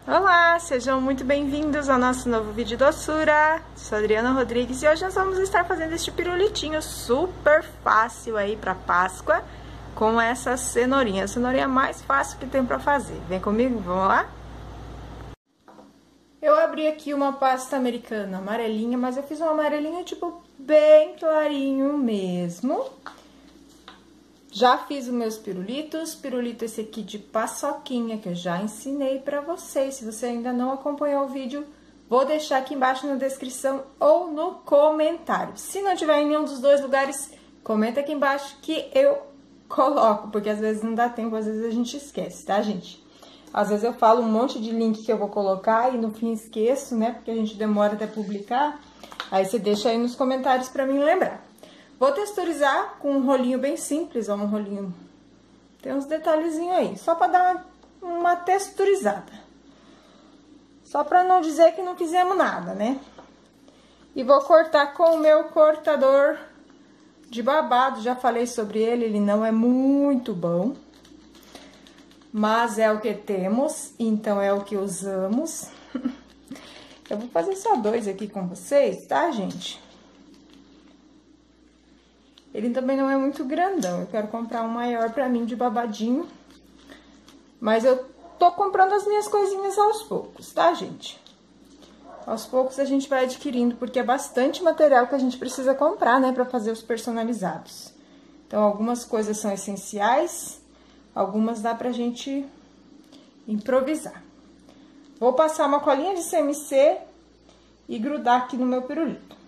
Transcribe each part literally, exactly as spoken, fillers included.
Olá, sejam muito bem-vindos ao nosso novo vídeo doçura. Sou a Adriana Rodrigues e hoje nós vamos estar fazendo este pirulitinho super fácil aí para Páscoa com essa cenourinha, a cenourinha mais fácil que tem para fazer. Vem comigo, vamos lá? Eu abri aqui uma pasta americana amarelinha, mas eu fiz uma amarelinha tipo bem clarinho mesmo. Já fiz os meus pirulitos, pirulito esse aqui de paçoquinha, que eu já ensinei pra vocês. Se você ainda não acompanhou o vídeo, vou deixar aqui embaixo na descrição ou no comentário. Se não tiver em nenhum dos dois lugares, comenta aqui embaixo que eu coloco, porque às vezes não dá tempo, às vezes a gente esquece, tá, gente? Às vezes eu falo um monte de link que eu vou colocar e no fim esqueço, né, porque a gente demora até publicar. Aí você deixa aí nos comentários pra mim lembrar. Vou texturizar com um rolinho bem simples, ó, um rolinho, tem uns detalhezinhos aí, só pra dar uma, uma texturizada. Só pra não dizer que não fizemos nada, né? E vou cortar com o meu cortador de babado, já falei sobre ele, ele não é muito bom. Mas é o que temos, então é o que usamos. Eu vou fazer só dois aqui com vocês, tá, gente? Ele também não é muito grandão, eu quero comprar um maior pra mim de babadinho. Mas eu tô comprando as minhas coisinhas aos poucos, tá, gente? Aos poucos a gente vai adquirindo, porque é bastante material que a gente precisa comprar, né, pra fazer os personalizados. Então, algumas coisas são essenciais, algumas dá pra gente improvisar. Vou passar uma colinha de C M C e grudar aqui no meu pirulito.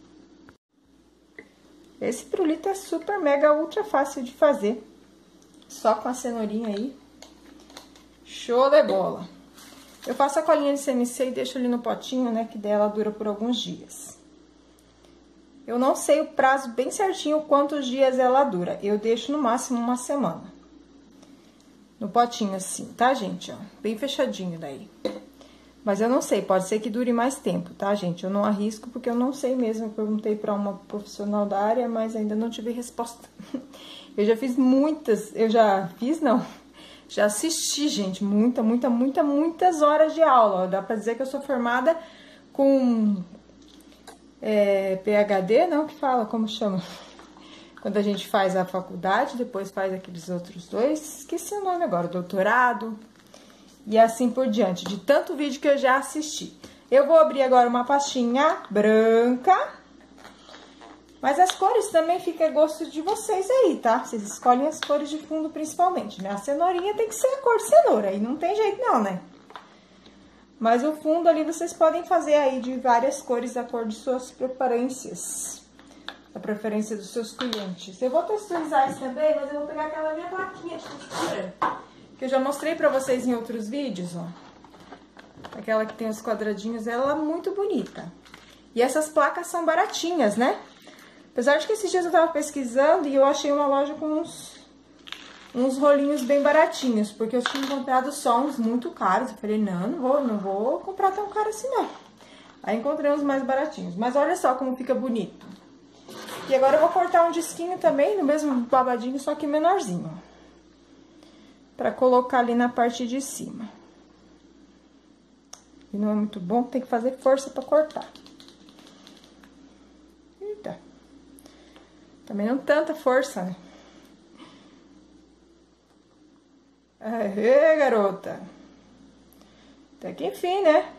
Esse pirulito é super, mega, ultra fácil de fazer. Só com a cenourinha aí. Show de bola. Eu faço a colinha de C M C e deixo ali no potinho, né, que dela dura por alguns dias. Eu não sei o prazo bem certinho quantos dias ela dura. Eu deixo no máximo uma semana. No potinho assim, tá, gente? Ó, bem fechadinho daí. Mas eu não sei, pode ser que dure mais tempo, tá, gente? Eu não arrisco porque eu não sei mesmo. Eu perguntei pra uma profissional da área, mas ainda não tive resposta. Eu já fiz muitas, eu já fiz, não. Já assisti, gente, muita, muita, muita, muitas horas de aula. Dá pra dizer que eu sou formada com é, P H D, não? Que fala, como chama? Quando a gente faz a faculdade, depois faz aqueles outros dois. Esqueci o nome agora, doutorado. E assim por diante, de tanto vídeo que eu já assisti. Eu vou abrir agora uma pastinha branca. Mas as cores também ficam a gosto de vocês aí, tá? Vocês escolhem as cores de fundo principalmente, né? A cenourinha tem que ser a cor de cenoura, aí não tem jeito não, né? Mas o fundo ali vocês podem fazer aí de várias cores, a cor de suas preferências. A preferência dos seus clientes. Eu vou texturizar isso também, mas eu vou pegar aquela minha plaquinha de textura, que eu já mostrei pra vocês em outros vídeos, ó. Aquela que tem os quadradinhos, ela é muito bonita. E essas placas são baratinhas, né? Apesar de que esses dias eu tava pesquisando e eu achei uma loja com uns, uns rolinhos bem baratinhos, porque eu tinha encontrado só uns muito caros. Eu falei, não, não vou, não vou comprar tão caro assim, não. Aí encontrei uns mais baratinhos. Mas olha só como fica bonito. E agora eu vou cortar um disquinho também, no mesmo babadinho, só que menorzinho. Pra colocar ali na parte de cima. E não é muito bom, tem que fazer força pra cortar. Eita. Também não tanta força, né? Aê, garota. Até que enfim, né?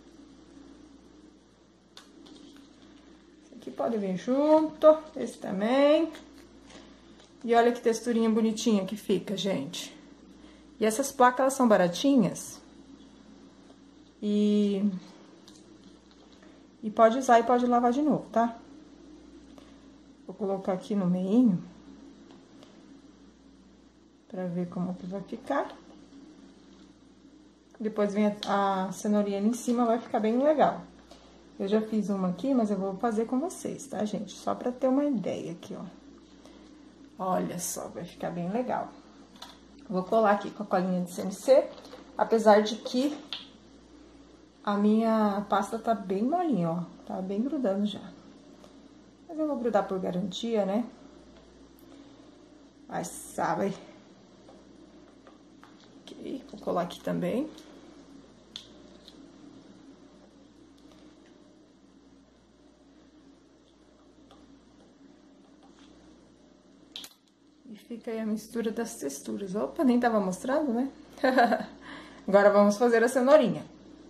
Esse aqui pode vir junto, esse também. E olha que texturinha bonitinha que fica, gente. E essas placas, elas são baratinhas. E... E pode usar e pode lavar de novo, tá? Vou colocar aqui no meinho. Pra ver como que vai ficar. Depois vem a, a cenourinha ali em cima, vai ficar bem legal. Eu já fiz uma aqui, mas eu vou fazer com vocês, tá, gente? Só pra ter uma ideia aqui, ó. Olha só, vai ficar bem legal. Vou colar aqui com a colinha de C M C, apesar de que a minha pasta tá bem molinha, ó. Tá bem grudando já. Mas eu vou grudar por garantia, né? Mas sabe. Ok, vou colar aqui também. fica aí a mistura das texturas. Opa, nem tava mostrando, né? Agora vamos fazer a cenourinha.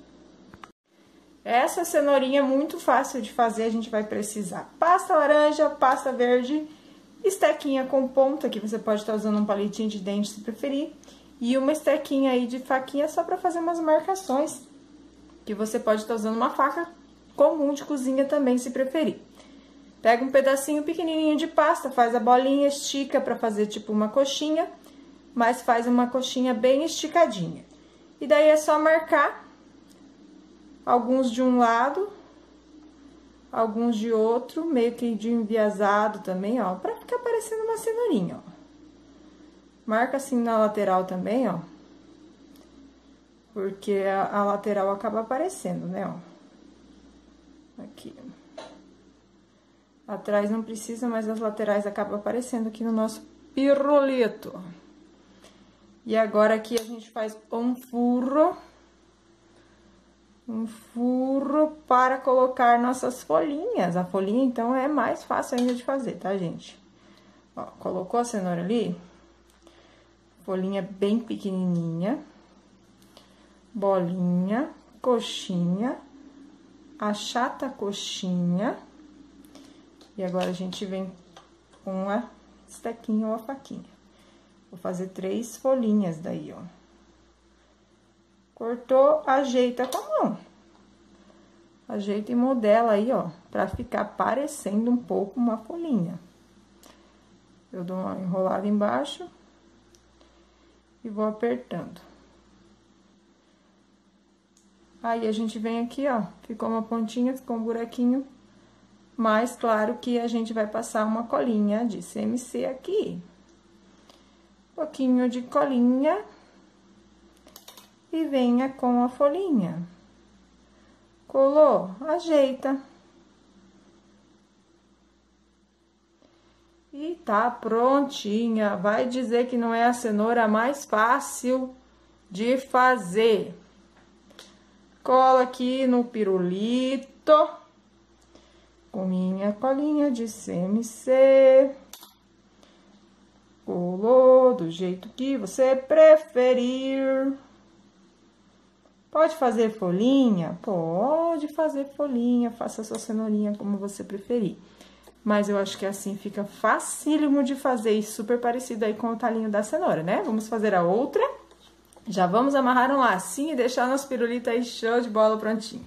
Essa cenourinha é muito fácil de fazer, a gente vai precisar pasta laranja, pasta verde, estequinha com ponta, que você pode estar usando um palitinho de dente se preferir, e uma estequinha aí de faquinha só para fazer umas marcações, que você pode estar usando uma faca comum de cozinha também se preferir. Pega um pedacinho pequenininho de pasta, faz a bolinha, estica para fazer tipo uma coxinha, mas faz uma coxinha bem esticadinha. E daí é só marcar alguns de um lado, alguns de outro, meio que de enviesado também, ó, pra ficar parecendo uma cenourinha, ó. Marca assim na lateral também, ó, porque a, a lateral acaba aparecendo, né, ó. Aqui, ó. Atrás não precisa, mas as laterais acabam aparecendo aqui no nosso pirulito. E agora aqui a gente faz um furo. Um furo para colocar nossas folhinhas. A folhinha, então, é mais fácil ainda de fazer, tá, gente? Ó, colocou a cenoura ali. Folhinha bem pequenininha. Bolinha, coxinha. Achata a coxinha. E agora a gente vem com a estequinha ou a faquinha. Vou fazer três folhinhas daí, ó. Cortou, ajeita com a mão. Ajeita e modela aí, ó, pra ficar parecendo um pouco uma folhinha. Eu dou uma enrolada embaixo e vou apertando. Aí, a gente vem aqui, ó, ficou uma pontinha, ficou um buraquinho, mas claro que a gente vai passar uma colinha de C M C aqui. Um pouquinho de colinha. E venha com a folhinha. Colou, ajeita. E tá prontinha. Vai dizer que não é a cenoura mais fácil de fazer. Cola aqui no pirulito. Com minha colinha de C M C. Colou do jeito que você preferir. Pode fazer folhinha? Pode fazer folhinha, faça a sua cenourinha como você preferir. Mas eu acho que assim fica facílimo de fazer e super parecido aí com o talinho da cenoura, né? Vamos fazer a outra. Já vamos amarrar um lacinho e deixar nosso pirulito aí show de bola prontinho.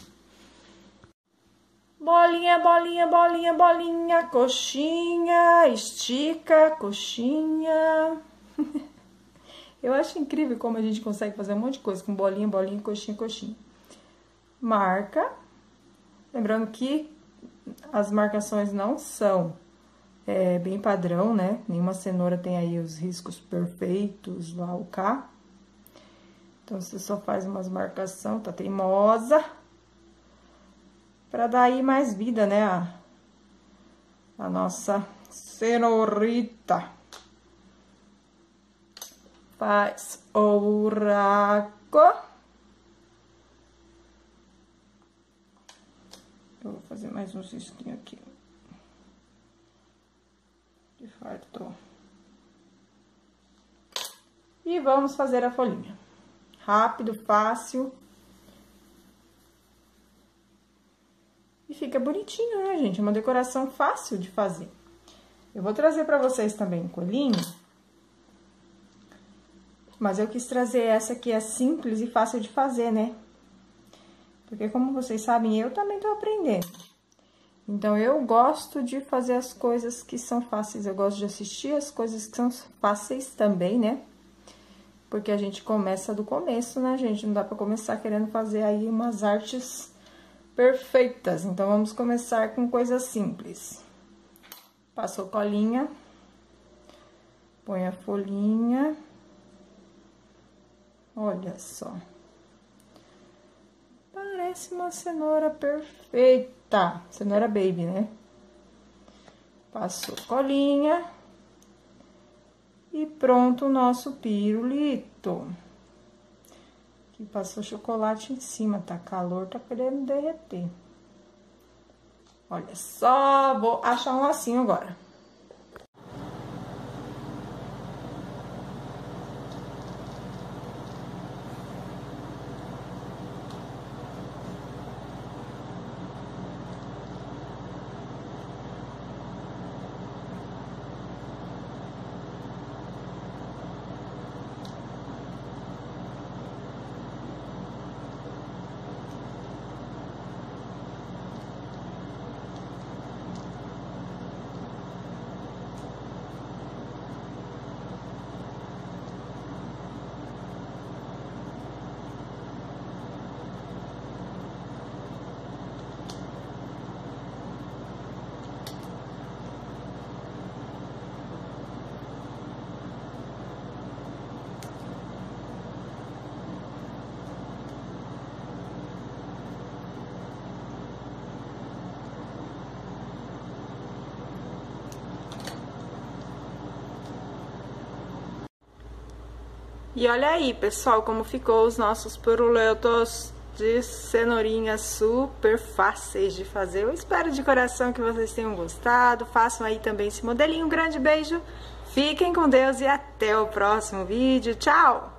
Bolinha, bolinha, bolinha, bolinha, coxinha, estica, coxinha... Eu acho incrível como a gente consegue fazer um monte de coisa com bolinha, bolinha, coxinha, coxinha. Marca. Lembrando que as marcações não são é, bem padrão, né? Nenhuma cenoura tem aí os riscos perfeitos lá, o K. Então, você só faz umas marcações, tá teimosa. Pra dar aí mais vida, né? A, a nossa cenourita. Faz o buraco. Eu vou fazer mais um risquinho aqui. Que fartou. E vamos fazer a folhinha. Rápido, fácil. E fica bonitinho, né, gente? É uma decoração fácil de fazer. Eu vou trazer pra vocês também um colinho. Mas eu quis trazer essa que é simples e fácil de fazer, né? Porque, como vocês sabem, eu também tô aprendendo. Então, eu gosto de fazer as coisas que são fáceis. Eu gosto de assistir as coisas que são fáceis também, né? Porque a gente começa do começo, né, gente? Não dá pra começar querendo fazer aí umas artes perfeitas. Então, vamos começar com coisas simples. Passou colinha. Põe a folhinha. Olha só. Parece uma cenoura perfeita. Cenoura baby, né? Passou colinha. E pronto o nosso pirulito. Aqui passou chocolate em cima, tá calor, tá querendo derreter. Olha só, vou achar um lacinho agora. E olha aí, pessoal, como ficou os nossos piruletos de cenourinha super fáceis de fazer. Eu espero de coração que vocês tenham gostado. Façam aí também esse modelinho. Um grande beijo, fiquem com Deus e até o próximo vídeo. Tchau!